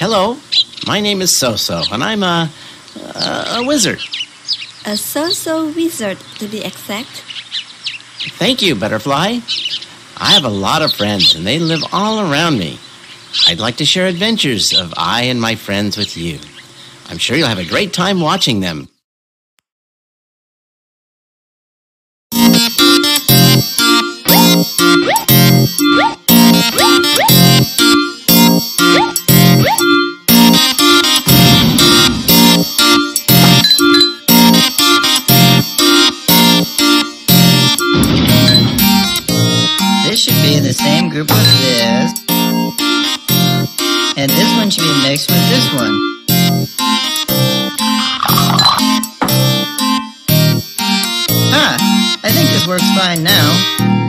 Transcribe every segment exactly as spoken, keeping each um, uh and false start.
Hello, my name is So-So, and I'm a, a, a wizard. A So-So wizard, to be exact. Thank you, Butterfly. I have a lot of friends, and they live all around me. I'd like to share adventures of I and my friends with you. I'm sure you'll have a great time watching them. This should be in the same group with this. And this one should be mixed with this one. Ah, I think this works fine now.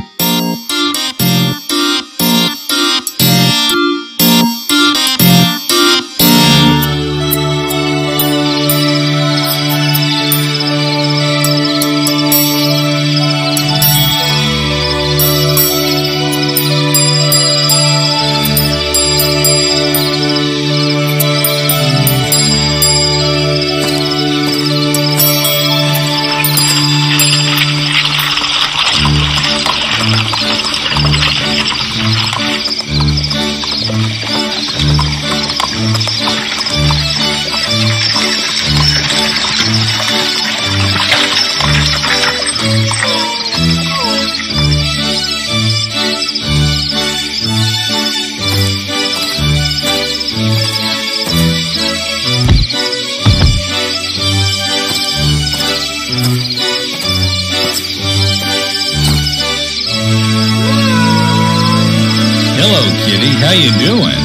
How you doing?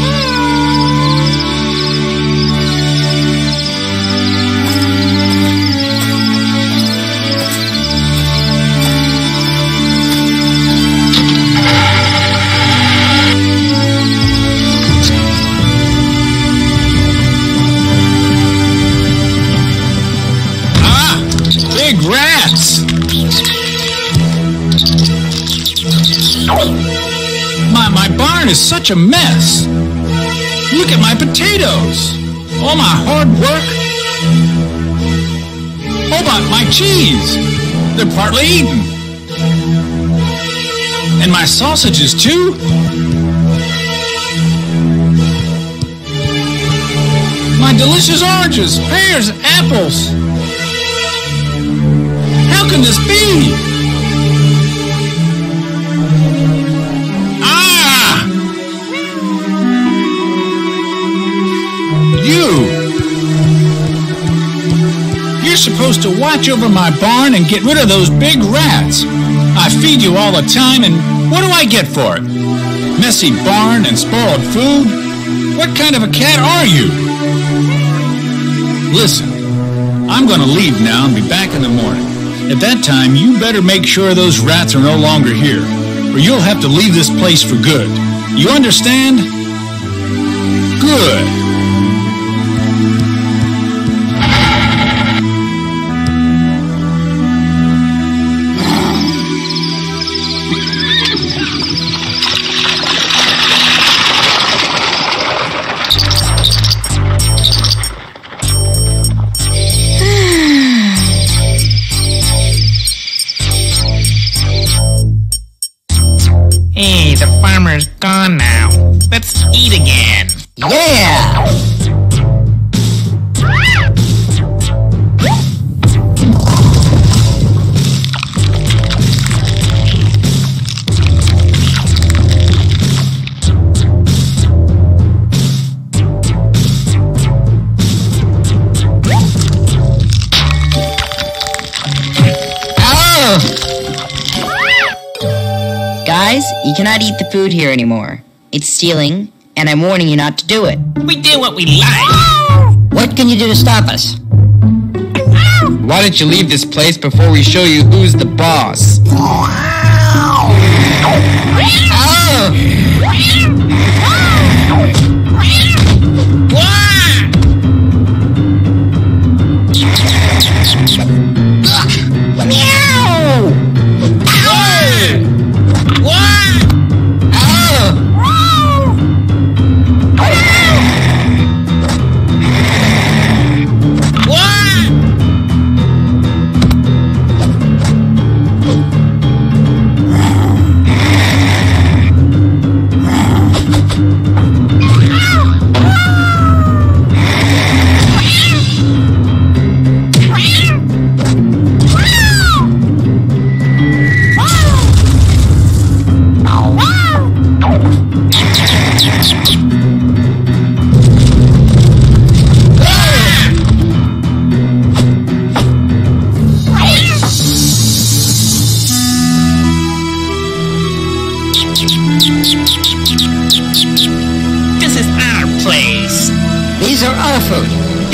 Ah! Big rats! My, my barn is such a mess. Look at my potatoes. All my hard work. Oh, my, my cheese. They're partly eaten. And my sausages, too. My delicious oranges, pears, apples. How can this be? You're supposed to watch over my barn and get rid of those big rats. I feed you all the time, and what do I get for it? Messy barn and spoiled food? What kind of a cat are you? Listen, I'm going to leave now and be back in the morning. At that time, you better make sure those rats are no longer here, or you'll have to leave this place for good. You understand? Good. Hey, the farmer's gone now. Let's eat again. Yeah! Guys, you cannot eat the food here anymore. It's stealing, and I'm warning you not to do it. We do what we like. What can you do to stop us? Why don't you leave this place before we show you who's the boss? food.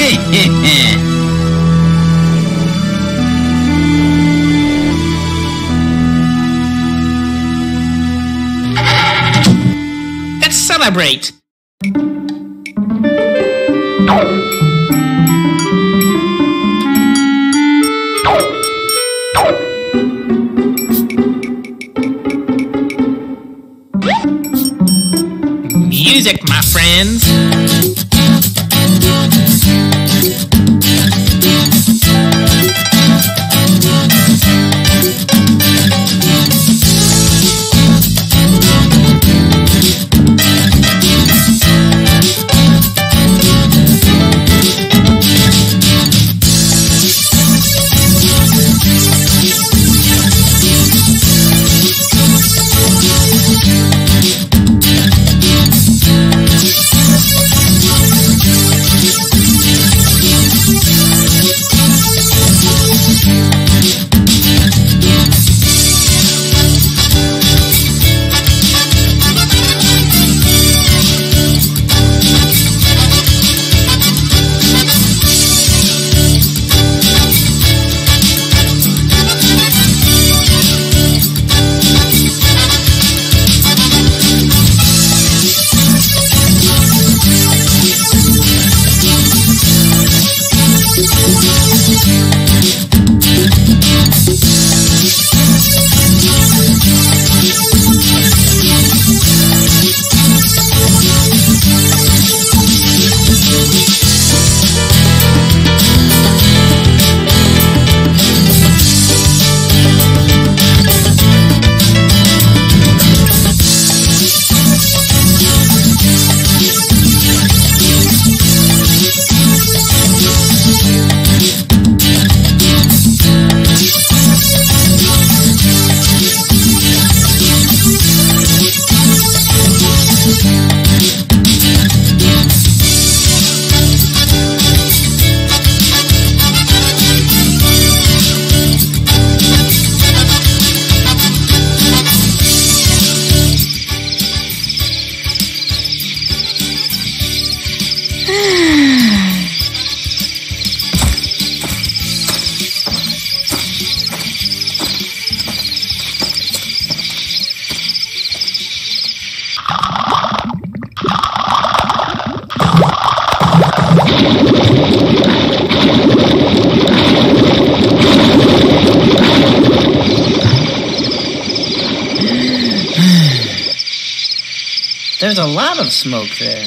Let's celebrate. Music, my friends. There's a lot of smoke there.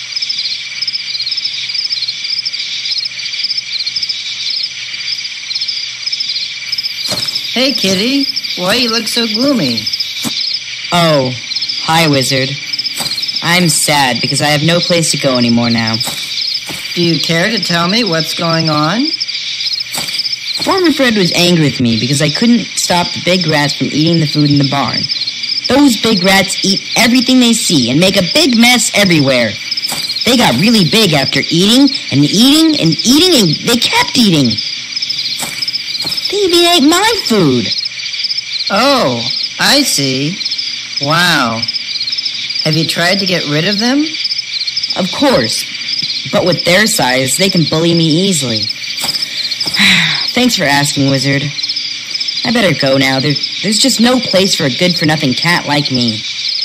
Hey, Kitty. Why you look so gloomy? Oh, hi, Wizard. I'm sad because I have no place to go anymore now. Do you care to tell me what's going on? Farmer Fred was angry with me because I couldn't stop the big rats from eating the food in the barn. Those big rats eat everything they see and make a big mess everywhere. They got really big after eating and eating and eating, and they kept eating. They even ate my food. Oh, I see. Wow. Have you tried to get rid of them? Of course. But with their size, they can bully me easily. Thanks for asking, Wizard. I better go now. There, there's just no place for a good-for-nothing cat like me.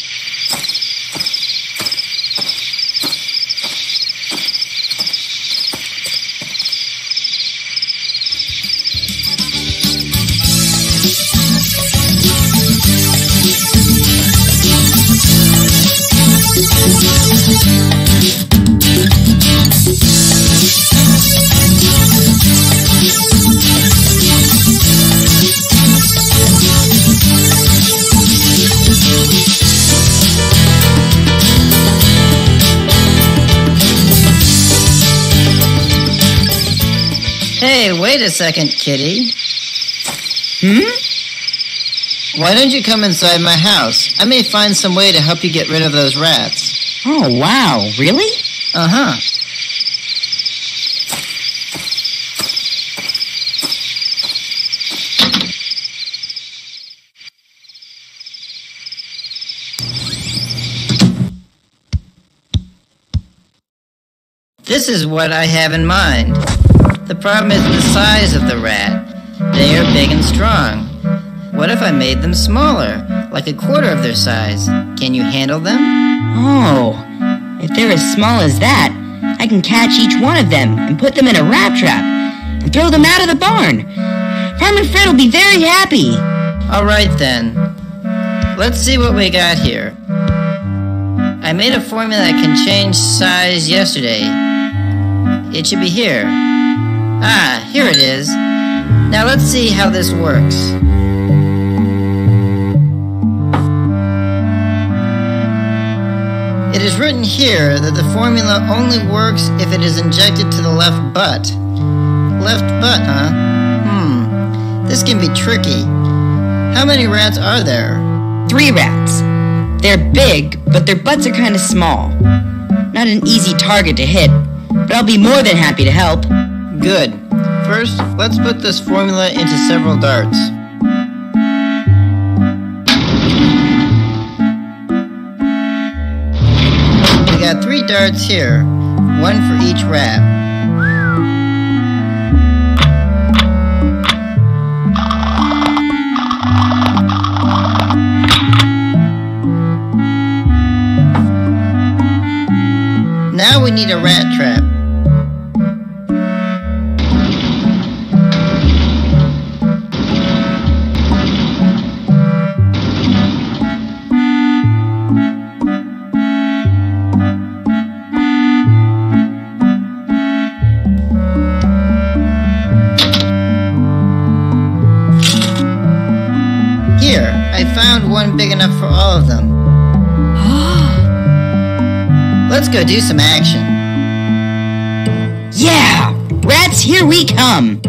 Hey, wait a second, Kitty. Hmm? Why don't you come inside my house? I may find some way to help you get rid of those rats. Oh, wow. Really? Uh-huh. This is what I have in mind. The problem is the size of the rat. They are big and strong. What if I made them smaller, like a quarter of their size? Can you handle them? Oh, if they're as small as that, I can catch each one of them and put them in a rat trap and throw them out of the barn. Farmer Fred will be very happy. All right then. Let's see what we got here. I made a formula that can change size yesterday. It should be here. Ah, here it is. Now let's see how this works. It is written here that the formula only works if it is injected to the left butt. Left butt, huh? Hmm. This can be tricky. How many rats are there? Three rats. They're big, but their butts are kind of small. Not an easy target to hit, but I'll be more than happy to help. Good. First, let's put this formula into several darts. We got three darts here, one for each rat. Now we need a rat trap. Here, I found one big enough for all of them. Let's go do some action. Yeah! Rats, here we come!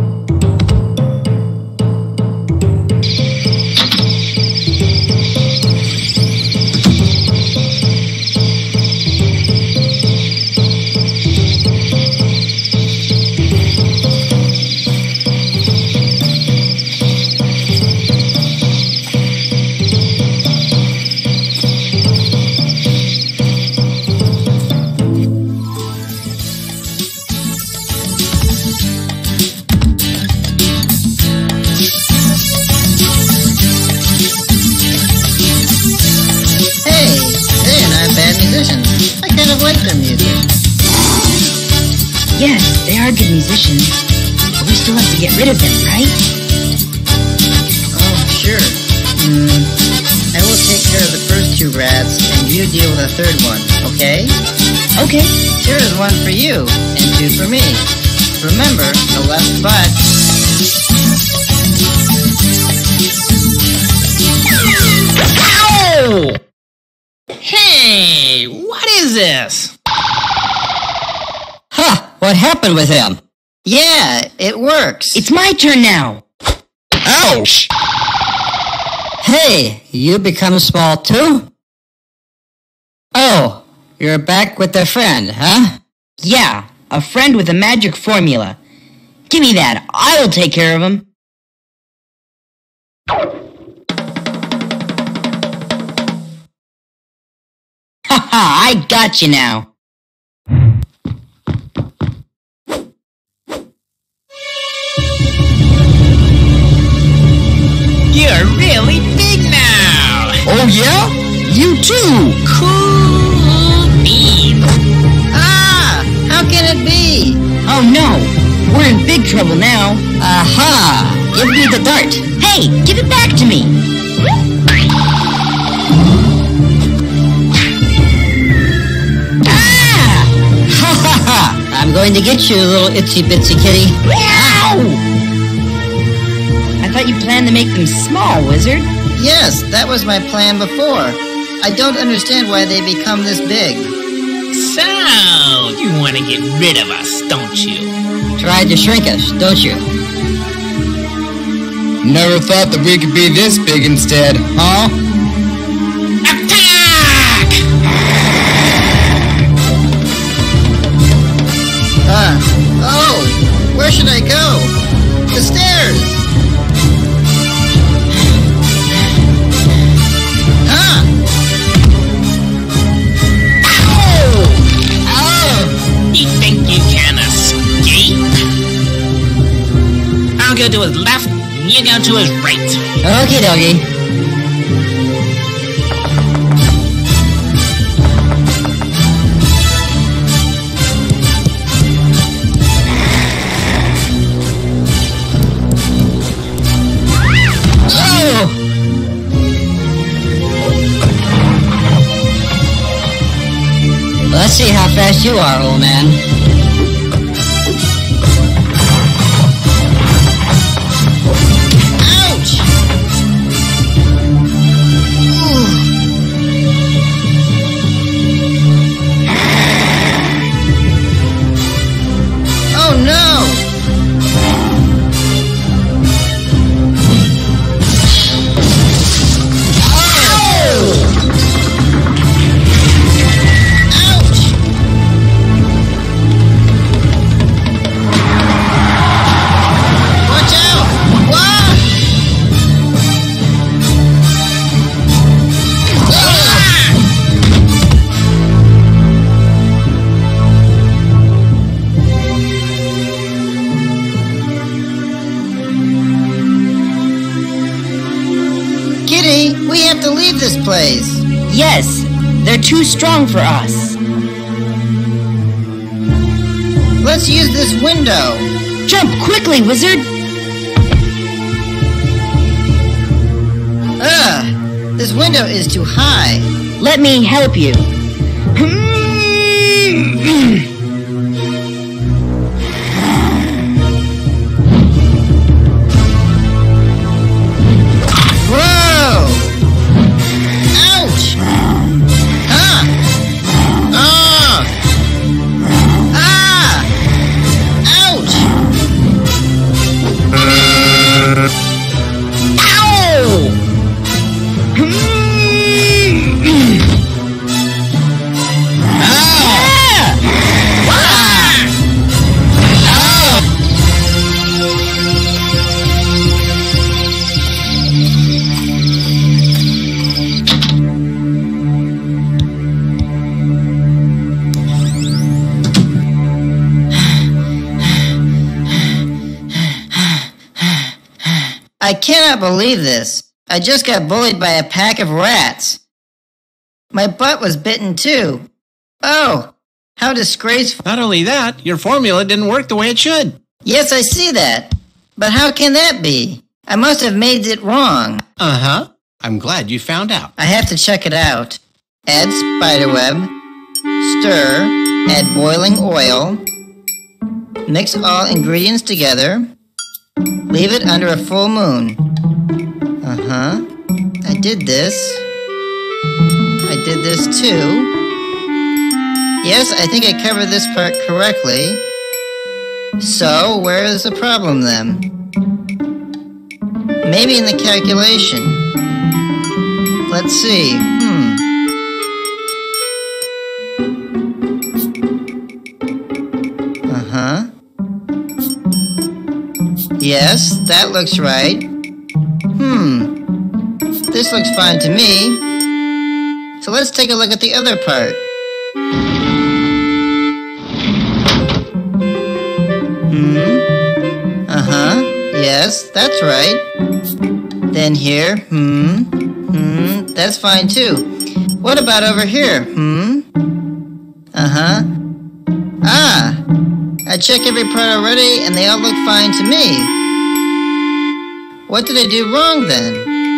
I kind of like their music. Yes, they are good musicians, but we still have to get rid of them, right? Oh, sure. Hmm. I will take care of the first two rats, and you deal with the third one, okay? Okay. Here is one for you, and two for me. Remember, the left butt. Ow! Hey, what is this? Huh, what happened with him? Yeah, it works. It's my turn now. Ouch! Hey, you become small too? Oh, you're back with a friend, huh? Yeah, a friend with a magic formula. Give me that. I'll take care of him. Haha, I got you now. You're really big now! Oh yeah? You too! Cool beans! Ah! How can it be? Oh no, we're in big trouble now. Aha! Give me the dart. Hey, give it back to me. Ah! Ha ha ha! I'm going to get you, little itsy bitsy kitty. Ow! I thought you planned to make them small, wizard. Yes, that was my plan before. I don't understand why they become this big. So, you want to get rid of us, don't you? Tried to shrink us, don't you? Never thought that we could be this big instead, huh? Attack! Ah, oh, where should I go? The stairs! Huh! Eat you go to his right. Okay, doggy. Let's see how fast you are, old man. Ouch! Oh no! Kitty, we have to leave this place. Yes, they're too strong for us. Let's use this window. Jump quickly, wizard! Ugh, this window is too high. Let me help you. Whoa! Ouch! Huh? Ah! Ah! Ouch! I cannot believe this. I just got bullied by a pack of rats. My butt was bitten too. Oh, how disgraceful. Not only that, your formula didn't work the way it should. Yes, I see that. But how can that be? I must have made it wrong. Uh-huh. I'm glad you found out. I have to check it out. Add spiderweb. Stir. Add boiling oil. Mix all ingredients together. Leave it under a full moon. Uh-huh. I did this. I did this too. Yes, I think I covered this part correctly. So, where is the problem then? Maybe in the calculation. Let's see. Hmm. Uh-huh. Yes, that looks right. Hmm. This looks fine to me. So let's take a look at the other part. Hmm. Uh-huh. Yes, that's right. Then here. Hmm. Hmm. That's fine too. What about over here? Hmm. Uh-huh. Ah! I checked every part already, and they all look fine to me. What did I do wrong then?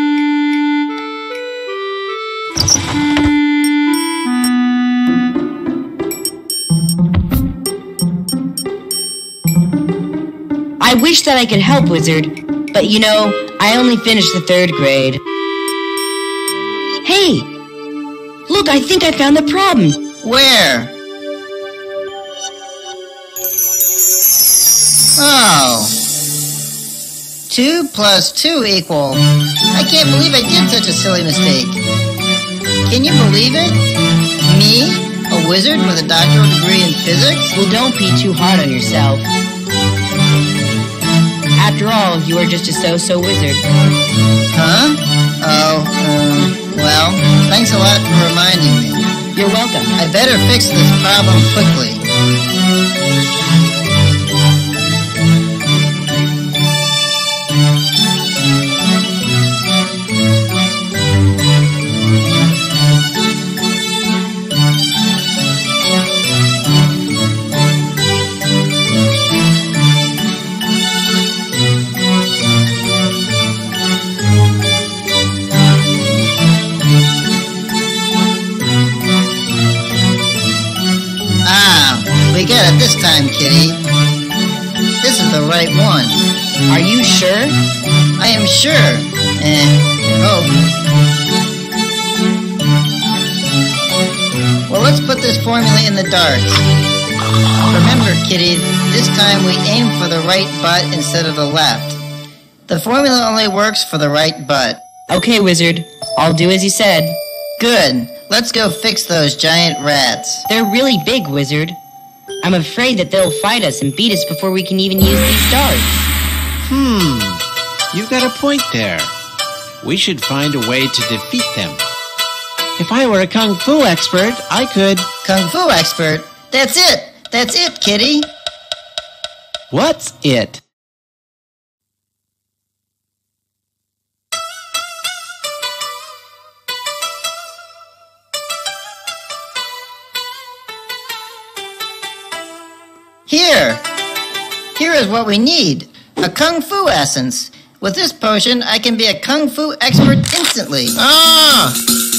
I wish that I could help, wizard, but you know, I only finished the third grade. Hey! Look, I think I found the problem. Where? Oh. Two plus two equal. I can't believe I did such a silly mistake. Can you believe it? Me, a wizard with a doctoral degree in physics? Well, don't be too hard on yourself. After all, you are just a so-so wizard. Huh? Oh, um, well, thanks a lot for reminding me. You're welcome. I better fix this problem quickly. got it this time, kitty. This is the right one. Are you sure? I am sure. Eh, hope. Well, let's put this formula in the dark. Remember, kitty, this time we aim for the right butt instead of the left. The formula only works for the right butt. Okay, wizard. I'll do as you said. Good. Let's go fix those giant rats. They're really big, wizard. I'm afraid that they'll fight us and beat us before we can even use these darts. Hmm, you've got a point there. We should find a way to defeat them. If I were a kung fu expert, I could... Kung fu expert? That's it! That's it, kitty! What's it? Here! Here is what we need. A kung fu essence. With this potion, I can be a kung fu expert instantly. Ah!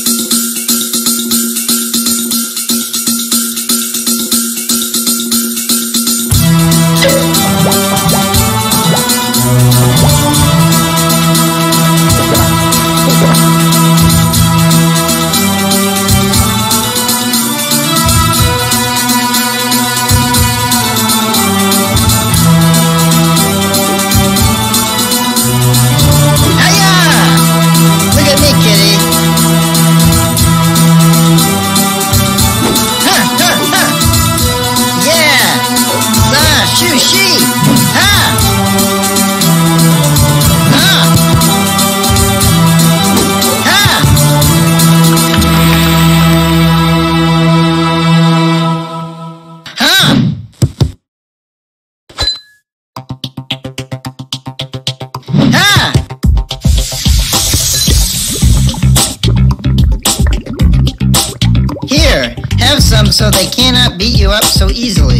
So they cannot beat you up so easily.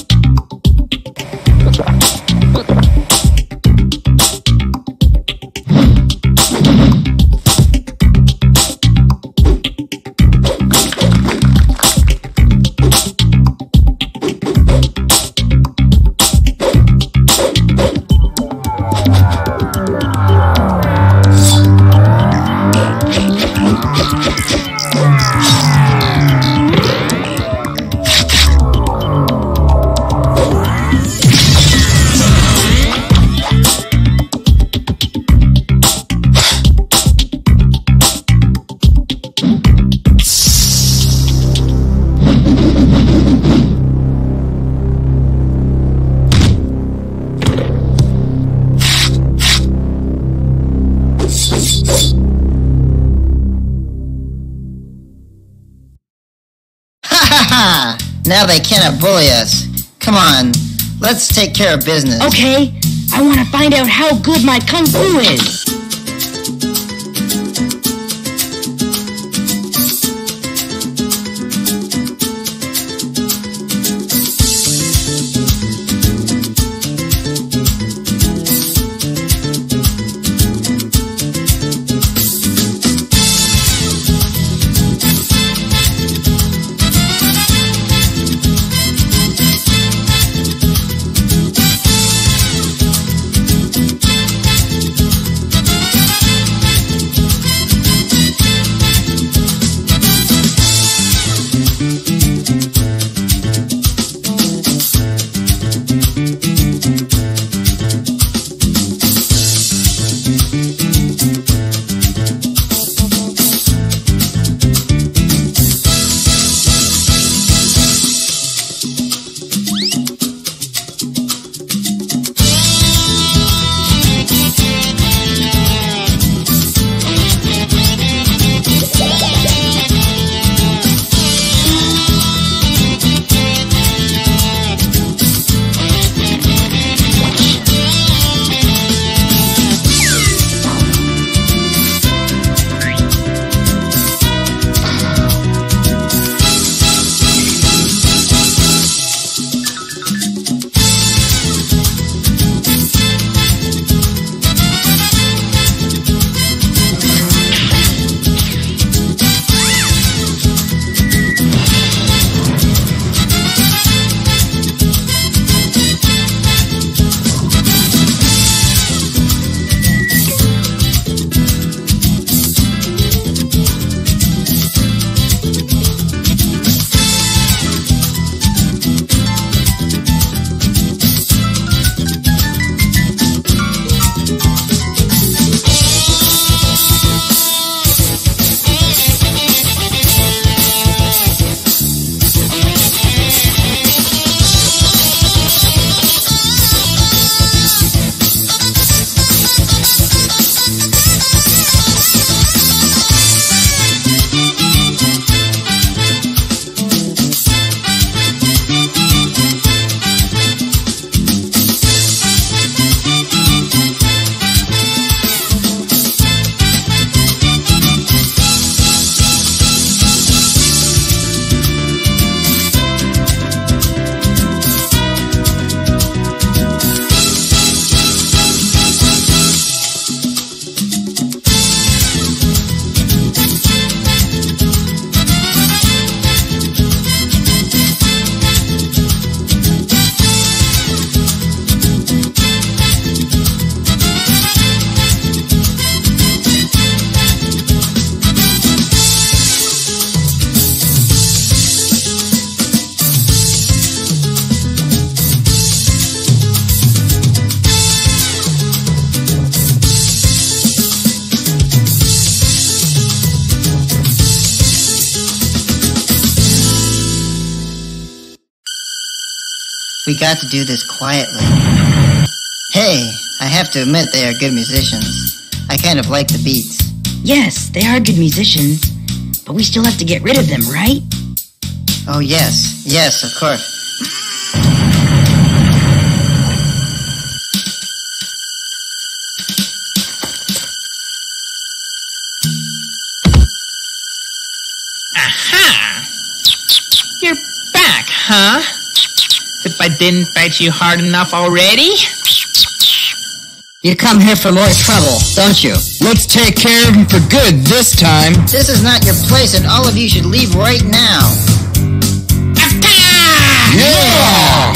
Now they cannot bully us. Come on, let's take care of business. Okay, I want to find out how good my kung fu is. We got to do this quietly. Hey, I have to admit they are good musicians. I kind of like the beats. Yes, they are good musicians, but we still have to get rid of them, right? Oh, yes. Yes, of course. Aha! You're back, huh? If I didn't bite you hard enough already? You come here for more trouble, don't you? Let's take care of him for good this time. This is not your place, and all of you should leave right now. Yeah!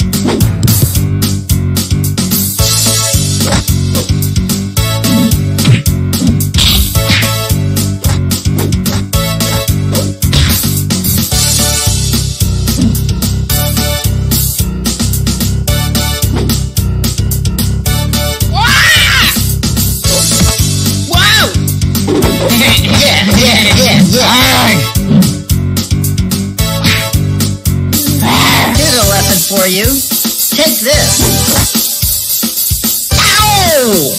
For you. Take this. Ow!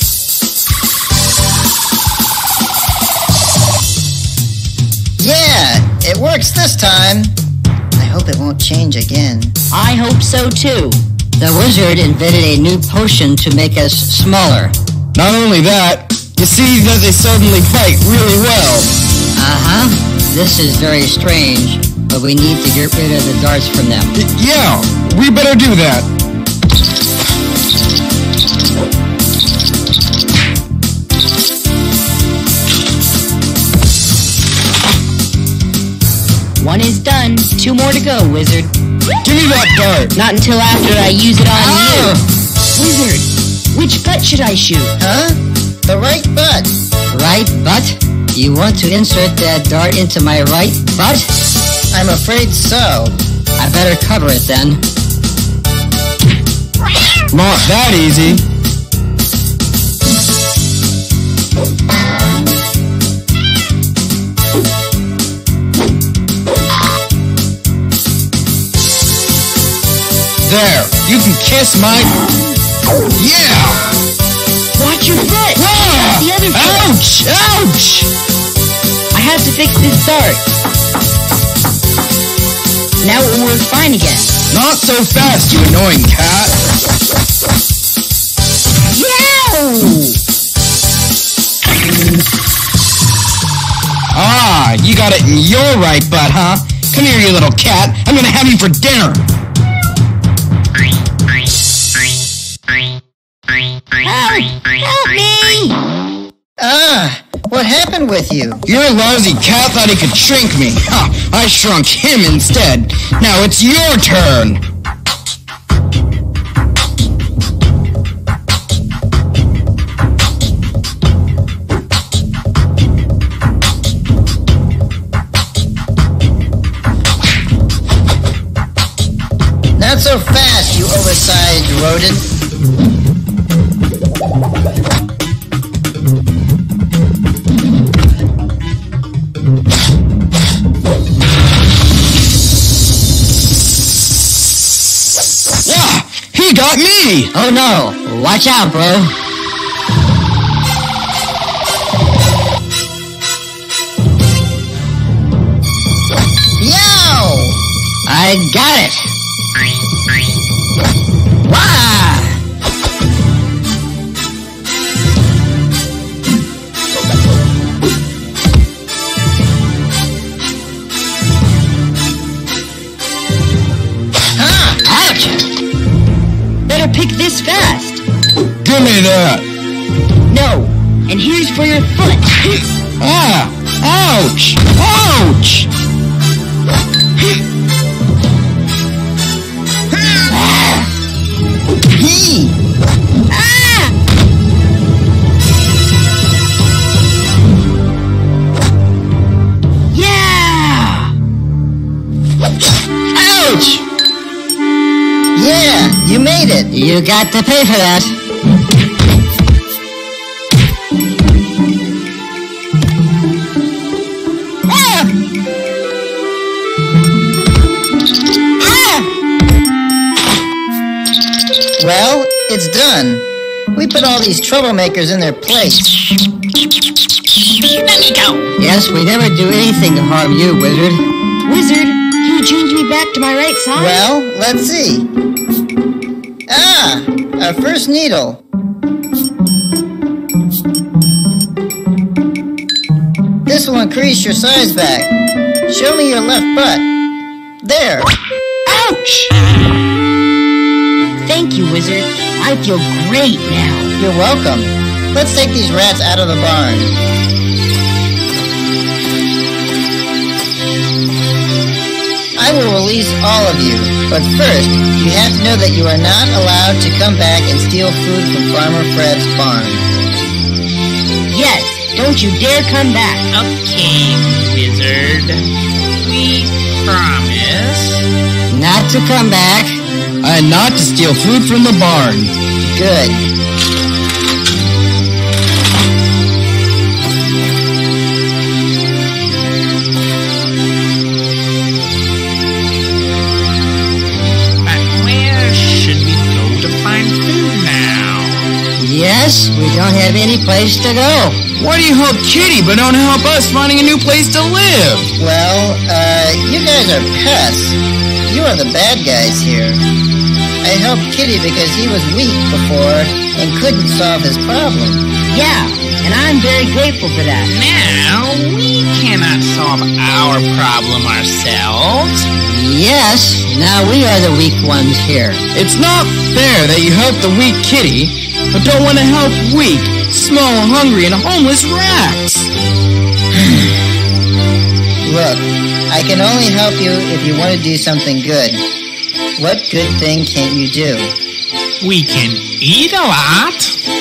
Yeah, it works this time. I hope it won't change again. I hope so too. The wizard invented a new potion to make us smaller. Not only that, you see that they suddenly fight really well. Uh-huh. This is very strange, but we need to get rid of the darts from them. Y- yeah, we better do that. One is done. Two more to go, wizard. Give me that dart. Not until after I use it on Oh! you. Wizard, which butt should I shoot? Huh? The right butt. Right butt? You want to insert that dart into my right butt? I'm afraid so. I better cover it then. Not that easy. There, you can kiss my... Yeah! Watch your foot! Ah! The other foot! Ouch! Ouch! I have to fix this dart. Now it will work fine again. Not so fast, you annoying cat. Yow! Ah, you got it in your right butt, huh? Come here, you little cat. I'm gonna have you for dinner. Help! Help me! Ah, what happened with you? Your lousy cat thought he could shrink me. Ha! I shrunk him instead. Now it's your turn. Not so fast, you oversized rodent. Ah! He got me! Oh no! Watch out, bro! Yow! I got it! Wah! Ouch! Better pick this fast. Give me that. No. And here's for your foot. Ah! Ouch! Ouch! He! Ah! Yeah! Ouch! Yeah, you made it. You got to pay for that. Ah! Ah! Well, it's done. We put all these troublemakers in their place. Let me go. Yes, we never do anything to harm you, wizard. Wizard, can you change me back to my right side? Well, let's see. Ah, our first needle. This will increase your size back. Show me your left butt. There. Ouch! Thank you, Wizard. I feel great now. You're welcome. Let's take these rats out of the barn. I will release all of you, but first, you have to know that you are not allowed to come back and steal food from Farmer Fred's barn. Yes, don't you dare come back. Okay, wizard. We promise. Not to come back. And not to steal food from the barn. Good. But where should we go to find food now? Yes, we don't have any place to go. Why do you help Kitty but don't help us finding a new place to live? Well, uh, you guys are pests. You are the bad guys here. I helped Kitty because he was weak before and couldn't solve his problem. Yeah, and I'm very grateful for that. Now, we cannot solve our problem ourselves. Yes, now we are the weak ones here. It's not fair that you help the weak Kitty, but don't want to help weak, small, hungry, and homeless rats. Look, I can only help you if you want to do something good. What good thing can't you do? We can eat a lot.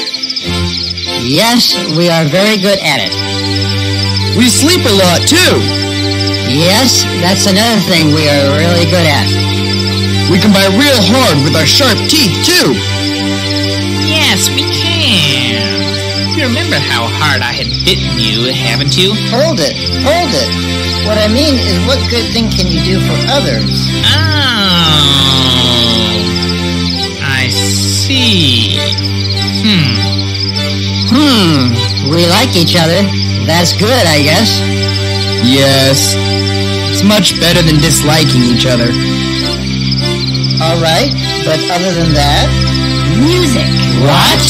Yes, we are very good at it. We sleep a lot, too. Yes, that's another thing we are really good at. We can bite real hard with our sharp teeth, too. Yes, we can. You remember how hard I had bitten you, haven't you? Hold it, hold it. What I mean is, what good thing can you do for others? Oh, I see. Hmm. Hmm, we like each other. That's good, I guess. Yes. It's much better than disliking each other. All right, but other than that? Music. What?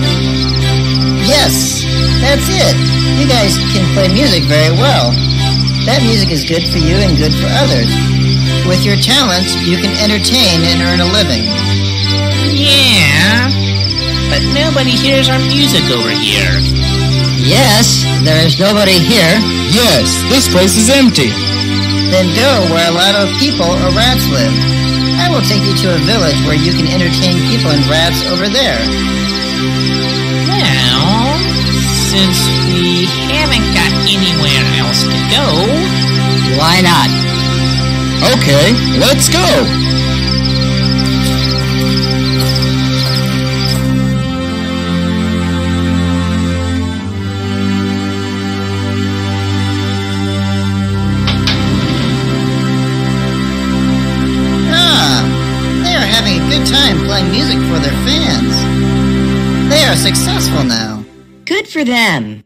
Yes, that's it. You guys can play music very well. That music is good for you and good for others. With your talents, you can entertain and earn a living. Yeah, but nobody hears our music over here. Yes, there is nobody here. Yes, this place is empty. Then go where a lot of people or rats live. I will take you to a village where you can entertain people and rats over there. Well, since we haven't got anywhere else to go, Why not? Okay, let's go. Ah, they are having a good time playing music for their fans. They are successful now. Good for them.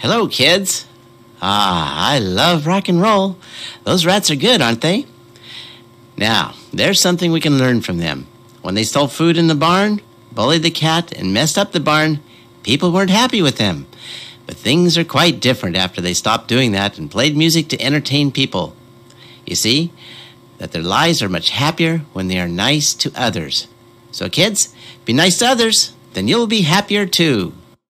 Hello, kids. Ah, I love rock and roll. Those rats are good, aren't they? Now, there's something we can learn from them. When they stole food in the barn, bullied the cat, and messed up the barn, people weren't happy with them. But things are quite different after they stopped doing that and played music to entertain people. You see, that their lives are much happier when they are nice to others. So kids, be nice to others, then you'll be happier too.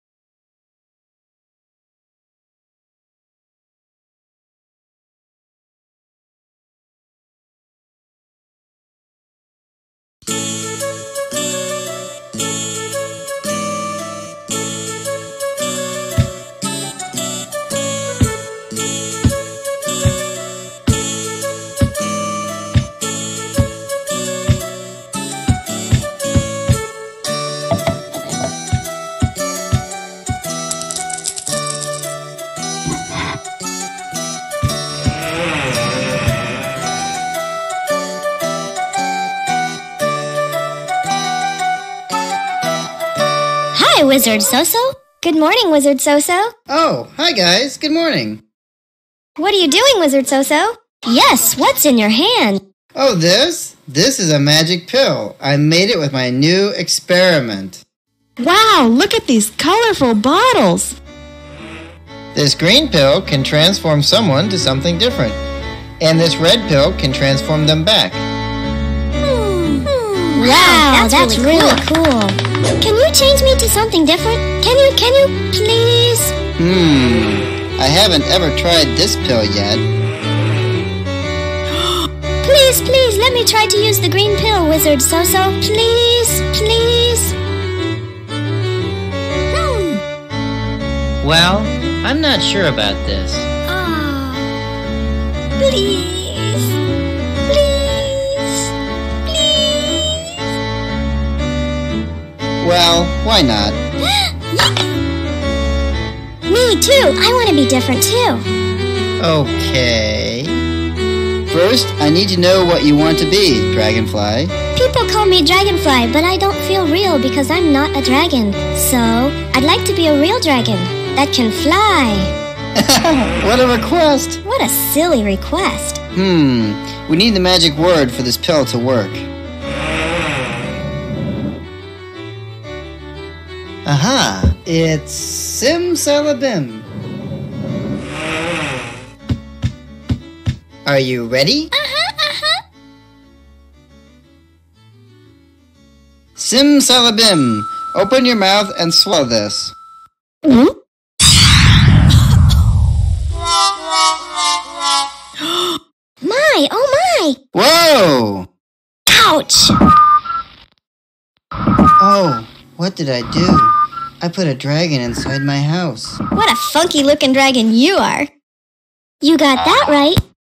Hi, Wizard Soso. Good morning, Wizard Soso. Oh, hi guys. Good morning. What are you doing, Wizard Soso? Yes, what's in your hand? Oh, this? This is a magic pill. I made it with my new experiment. Wow, look at these colorful bottles. This green pill can transform someone to something different. And this red pill can transform them back. Wow, that's, that's really, really cool. cool. Can you change me to something different? Can you, can you, please? Hmm, I haven't ever tried this pill yet. Please, please, let me try to use the green pill, Wizard Soso. Please, please. Hmm. Well, I'm not sure about this. Ah, oh, please. Well, why not? Me too. I want to be different too. Okay. First, I need to know what you want to be, Dragonfly. People call me Dragonfly, but I don't feel real because I'm not a dragon. So, I'd like to be a real dragon that can fly. What a request! What a silly request. Hmm, we need the magic word for this pill to work. Aha! It's Simsalabim. Are you ready? Uh-huh, uh-huh. Simsalabim. Open your mouth and swallow this. Mm-hmm. My, oh my! Whoa! Ouch! Oh, what did I do? I put a dragon inside my house. What a funky looking dragon you are. You got that right.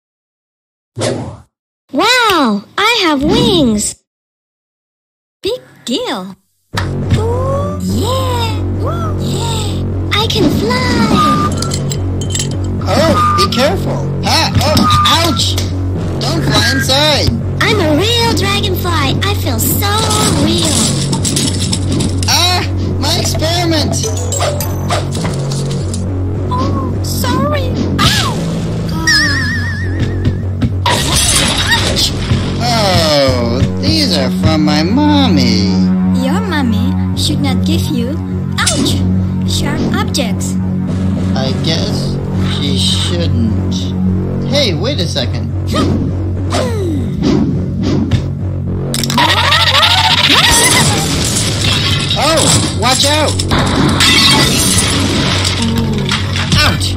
Wow, I have wings. Big deal. Ooh, yeah, ooh, yeah. I can fly. Oh, be careful. Ah, oh, ouch! Don't fly inside. I'm a real dragonfly. I feel so real. Ah, my experiment. Oh, sorry. Ow! Ouch! Oh, these are from my mommy. Your mommy should not give you, ouch, sharp objects. I guess she shouldn't. Hey, wait a second. Oh, watch out! Ouch!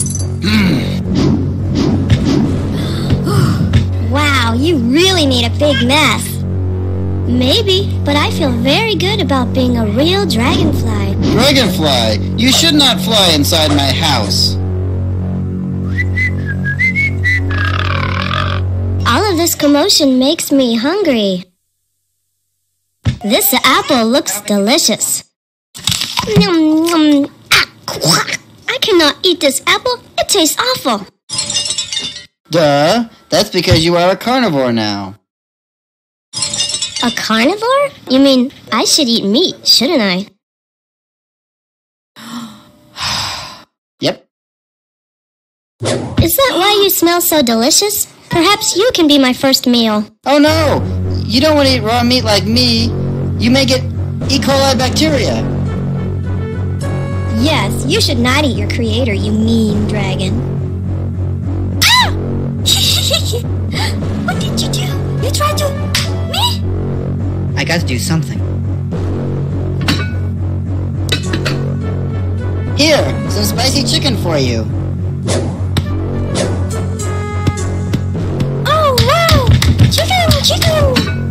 Wow, you really made a big mess. Maybe, but I feel very good about being a real dragonfly. Dragonfly, you should not fly inside my house. All of this commotion makes me hungry. This apple looks delicious. Nom, nom. Ah, quack. I cannot eat this apple. It tastes awful. Duh, that's because you are a carnivore now. A carnivore? You mean I should eat meat, shouldn't I? Yep. Is that why you smell so delicious? Perhaps you can be my first meal. Oh no! You don't want to eat raw meat like me. You may get E. coli bacteria. Yes, you should not eat your creator, you mean dragon. Ah! What did you do? You tried to... me? I got to do something. Here, some spicy chicken for you. Oh, wow! Chicken, chicken!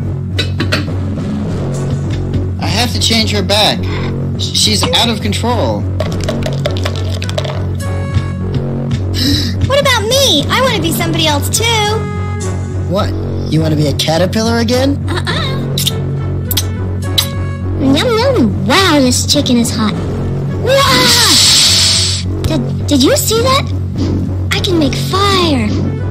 I have to change her back. She's out of control. What about me? I want to be somebody else too. What? You want to be a caterpillar again? Uh-uh. Yum, yum. Wow, this chicken is hot. Wow! Did, did you see that? I can make fire.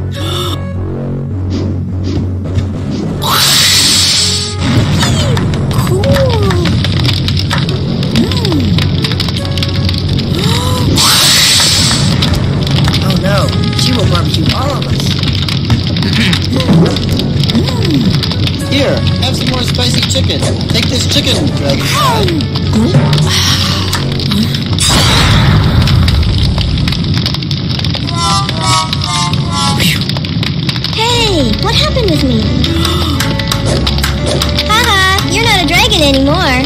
Will barbecue all of us. Here, have some more spicy chicken. Take this chicken, Dragonfly. Hey, what happened with me? Haha, you're not a dragon anymore.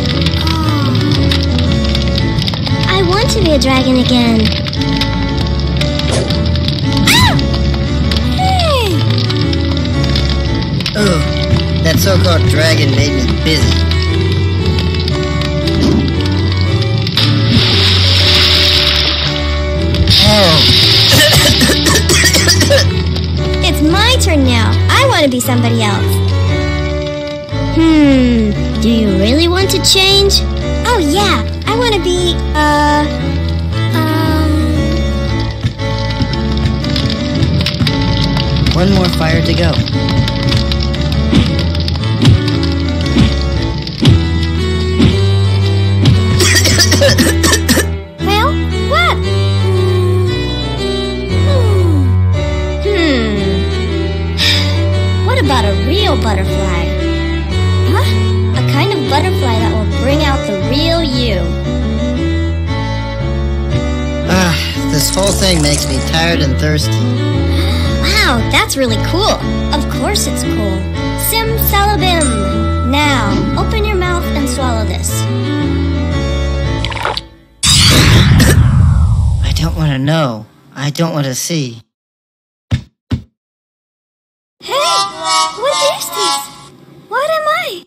I want to be a dragon again. Ugh, that so-called dragon made me busy. Oh. It's my turn now. I want to be somebody else. Hmm, do you really want to change? Oh yeah, I want to be, uh, um... One more fire to go. Well, what? Hmm. Hmm. What about a real butterfly? Huh? A kind of butterfly that will bring out the real you. Ah, this whole thing makes me tired and thirsty. Wow, that's really cool. Of course it's cool. Sim salabim. Now, open your mouth and swallow this. I don't want to know. I don't want to see. Hey! What is this? What am I?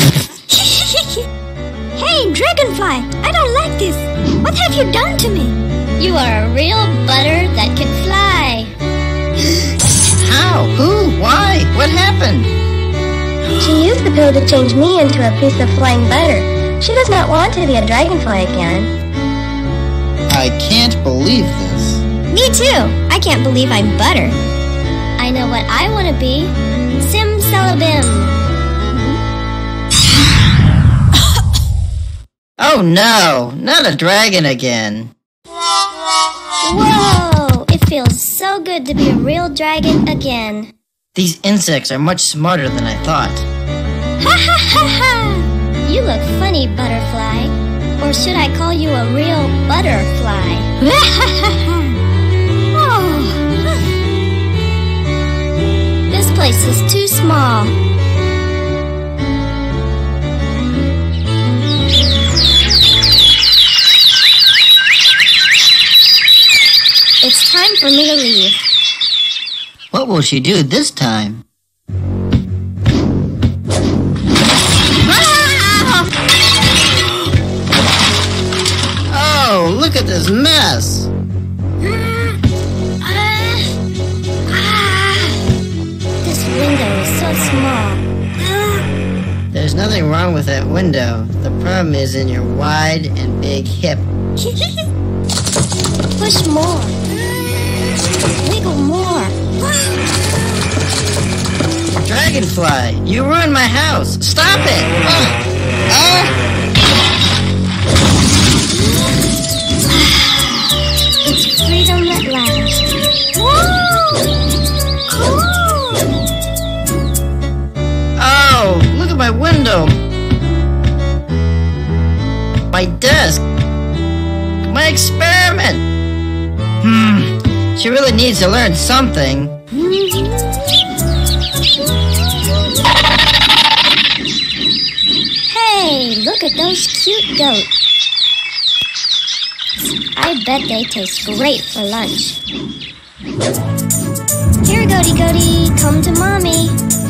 Hey, Dragonfly! I don't like this. What have you done to me? You are a real butter that can fly. How? Who? Why? What happened? She used the pill to change me into a piece of flying butter. She does not want to be a dragonfly again. I can't believe this. Me too. I can't believe I'm butter. I know what I want to be. Sim salabim. Oh no, not a dragon again. Whoa! It feels so good to be a real dragon again. These insects are much smarter than I thought. Ha ha ha ha! You look funny, butterfly. Or should I call you a real butterfly? Oh. This place is too small. It's time for me to leave. What will she do this time? Oh, look at this mess! This window is so small. There's nothing wrong with that window. The problem is in your wide and big hip. Push more. Wiggle more. Dragonfly, you ruined my house. Stop it! Ah! Ah! It's my desk. My experiment. Hmm. She really needs to learn something. Hey, look at those cute goats. I bet they taste great for lunch. Here, goaty goaty, come to mommy.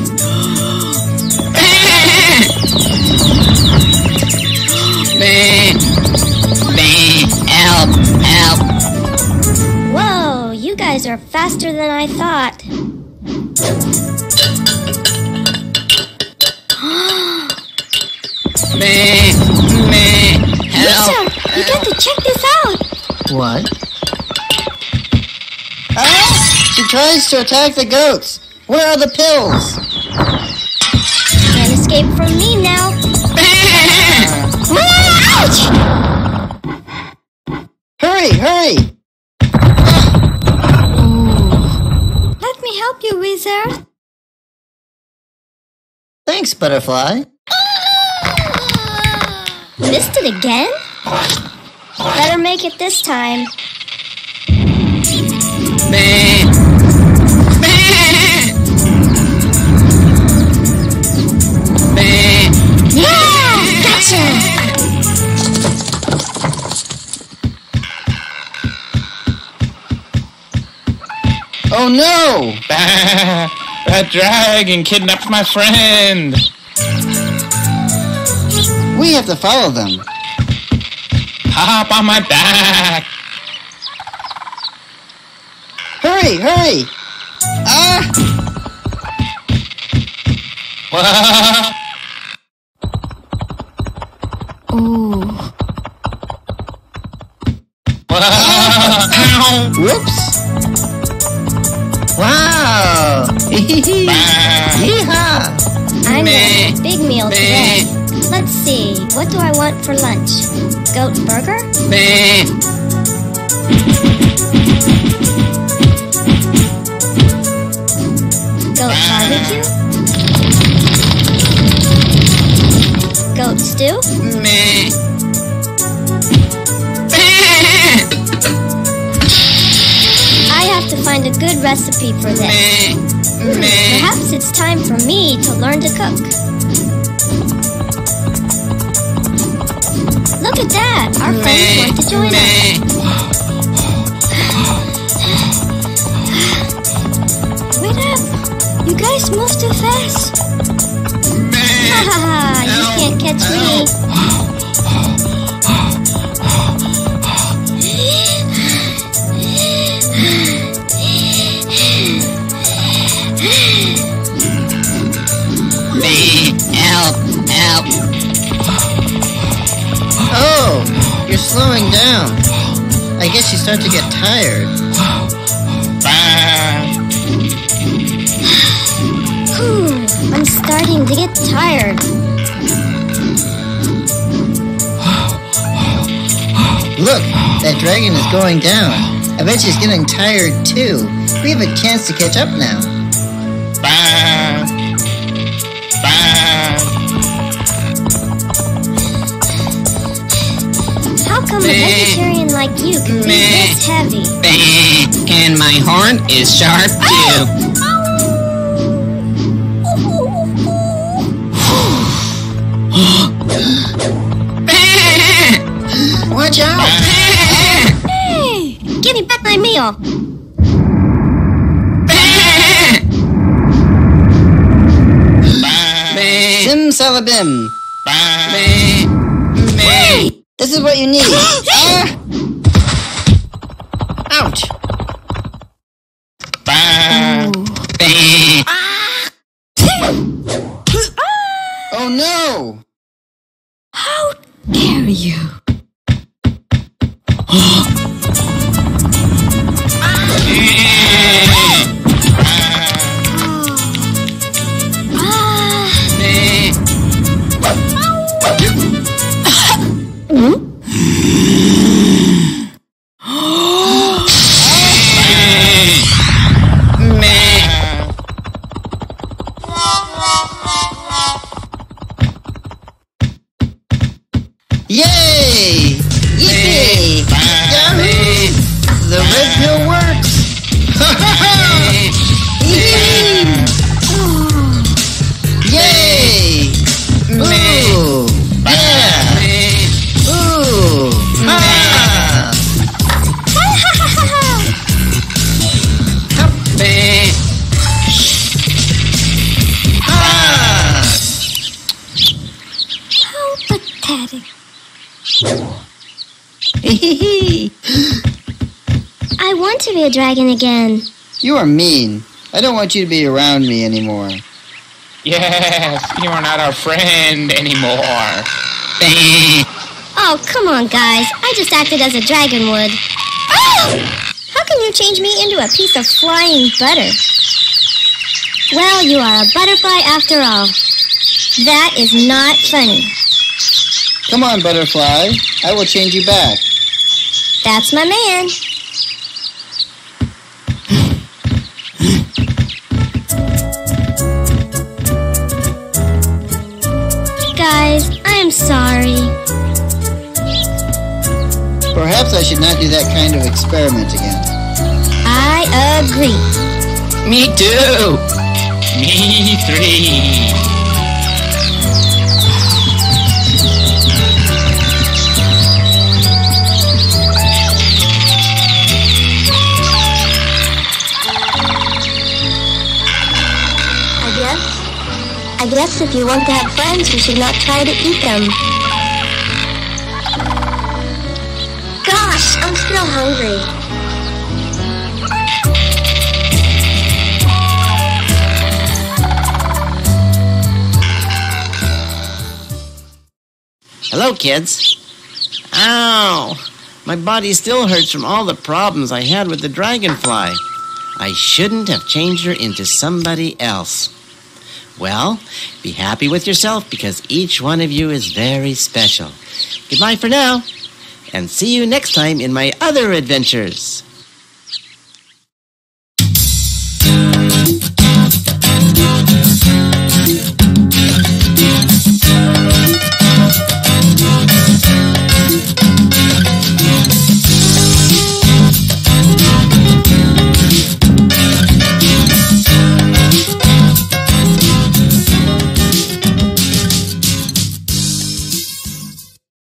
Help, help. Whoa, you guys are faster than I thought. Me, me, help. Lisa, you got to check this out. What? Ah! She tries to attack the goats. Where are the pills? Can't escape from me now. Ouch! Hurry, hurry! Let me help you, Wizard. Thanks, Butterfly. Missed it again? Better make it this time. Me, me, me. Yeah! Gotcha! Oh no! That dragon kidnapped my friend. We have to follow them. Hop on my back. Hurry, hurry! Ah! Ooh. Whoops! Wow! Yeehaw! I'm getting a big meal today. Let's see, what do I want for lunch? Goat burger? Me. Goat barbecue? Goat stew? Me. I have to find a good recipe for this. Me. Hmm, Me. perhaps it's time for me to learn to cook. Look at that! Our friends want to join us. Wait up! You guys move too fast. Ha ha ha! You can't catch me. Me. Help, help. Oh, you're slowing down. I guess you start to get tired. Whew, I'm starting to get tired. Look, that dragon is going down. I bet she's getting tired too. We have a chance to catch up now. How come a vegetarian like you can be this heavy? And my horn is sharp too. Watch out! Hey, give me back my meal. Simsalabim. Hey, this is what you need. Ah! Ouch! Oh no! How dare you? Yay! to be a dragon again. You are mean. I don't want you to be around me anymore. Yes, you are not our friend anymore. Oh, come on, guys. I just acted as a dragon would. Oh! How can you change me into a piece of flying butter? Well, you are a butterfly after all. That is not funny. Come on, Butterfly. I will change you back. That's my man. Guys, I'm sorry. Perhaps I should not do that kind of experiment again. I agree. Me too. Me three. I guess. I guess if you want to have friends, you should not try to eat them. Gosh, I'm still hungry. Hello, kids. Ow! My body still hurts from all the problems I had with the Dragonfly. I shouldn't have changed her into somebody else. Well, be happy with yourself because each one of you is very special. Goodbye for now, and see you next time in my other adventures.